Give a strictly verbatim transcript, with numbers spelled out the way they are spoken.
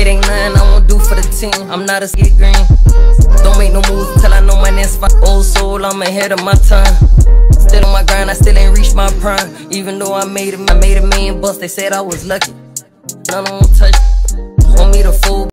It ain't nothing I won't do for the team. I'm not a skid green. Don't make no moves until I know my next fight. Old soul, I'm ahead of my time. Still on my grind, I still ain't reached my prime. Even though I made it, I made a million bucks. They said I was lucky. None of them touch. Want me to fool.